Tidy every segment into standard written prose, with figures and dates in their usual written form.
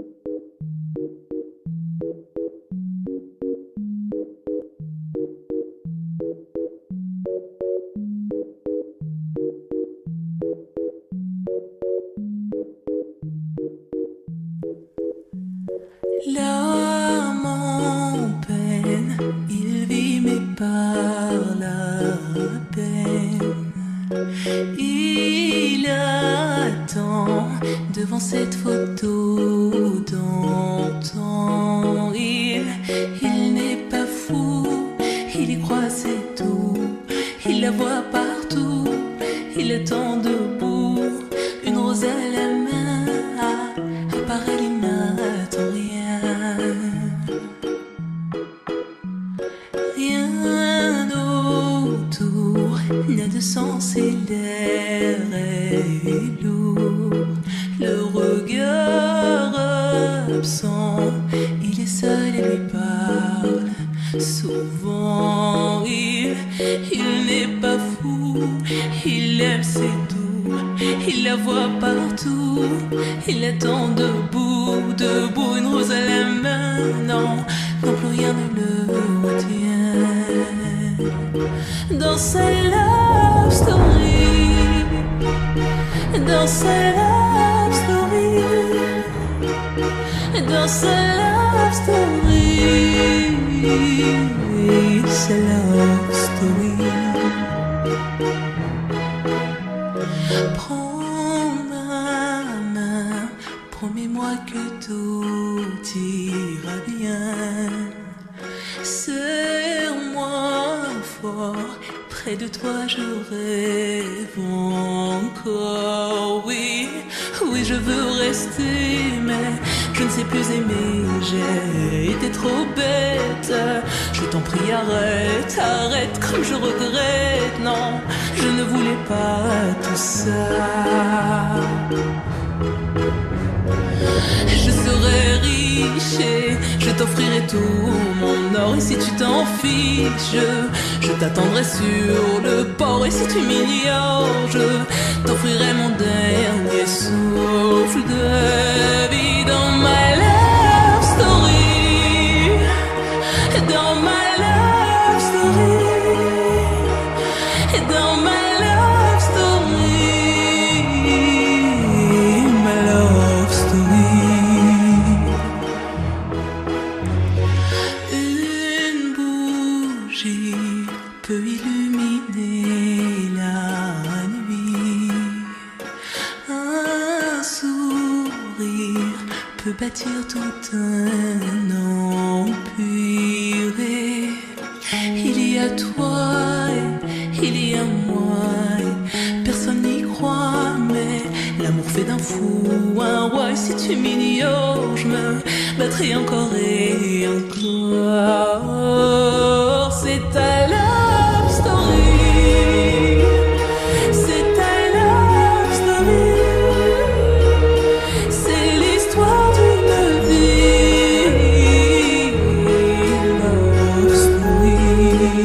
L'âme en peine, il vit mais par la peine. Il attend devant cette photo d'antan. Il n'est pas fou, il y croit c'est tout. Il la voit partout, il attend debout, une rose à la main, apparaît il n'attend rien. Rien autour n'a de sens et l'air est lourd. Le regard absent, il est seul et lui parle souvent. Il n'est pas fou, il aime c'est tout. Il la voit partout, il attend debout, debout, une rose à la main. Non, non plus rien ne le retient. Dans sa love story, dans sa love story, dans sa love story, sa love story. Prends ma main, promets-moi que tout ira bien. Serre-moi fort, près de toi je rêve encore. Oui, oui je veux rester, mais je ne sais plus aimer. J'ai été trop bête, je t'en prie arrête, arrête comme je regrette. Non, je ne voulais pas tout ça. Je serai riche et je t'offrirai tout mon or. Et si tu t'en fiches, je t'attendrai sur le port. Et si tu m'ignores, je t'offrirai mon dernier souffle de vie. Dans ma love story, dans ma love story, dans ma love story, ma love story. Une bougie peut illuminer la nuit. Un sourire peut bâtir tout un empire. Il y a toi et il y a moi, et personne n'y croit, mais l'amour fait d'un fou un roi. Et si tu m'ignores, je me battrai encore et encore. C'est ta love story, c'est ta love story, c'est l'histoire d'une vie. Love story.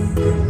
Promotional.